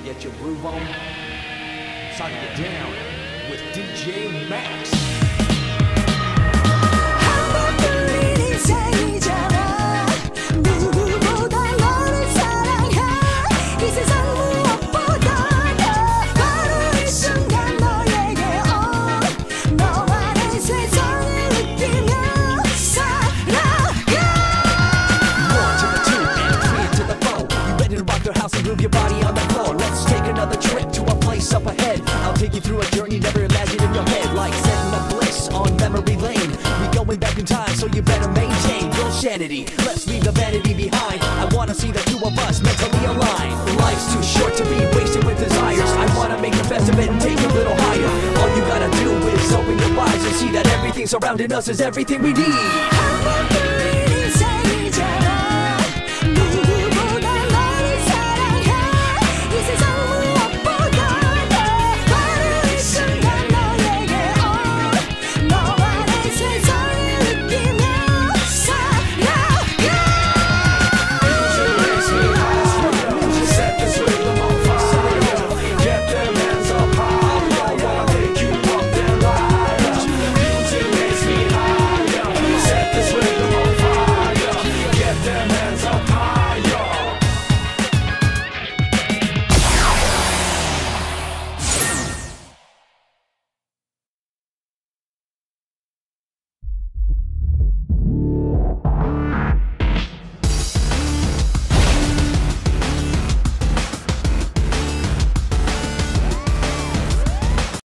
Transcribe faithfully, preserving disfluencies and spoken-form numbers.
get your groove on? It's time to get down with D J Max. Move your body on the floor. Let's take another trip to a place up ahead. I'll take you through a journey never imagined in your head, like setting up bliss on memory lane. We going back in time, so you better maintain your sanity. Let's leave the vanity behind. I wanna see the two of us mentally aligned. Life's too short to be wasted with desires. I wanna make the best of it and take it a little higher. All you gotta do is open your eyes and see that everything surrounding us is everything we need.